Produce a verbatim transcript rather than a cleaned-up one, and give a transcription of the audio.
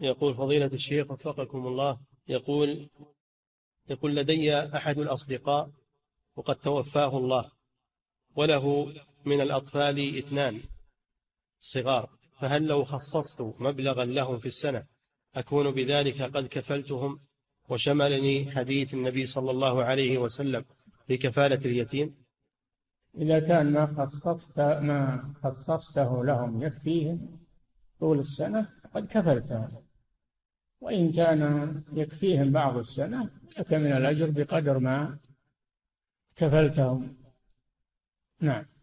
يقول فضيلة الشيخ وفقكم الله، يقول يقول لدي أحد الأصدقاء وقد توفاه الله، وله من الأطفال اثنان صغار، فهل لو خصصت مبلغا لهم في السنة أكون بذلك قد كفلتهم وشملني حديث النبي صلى الله عليه وسلم في كفالة اليتيم؟ إذا كان ما خصصت ما خصصته لهم يكفيهم طول السنة فقد كفلتهم، وإن كان يكفيهم بعض السنة لك من الأجر بقدر ما كفلتهم. نعم.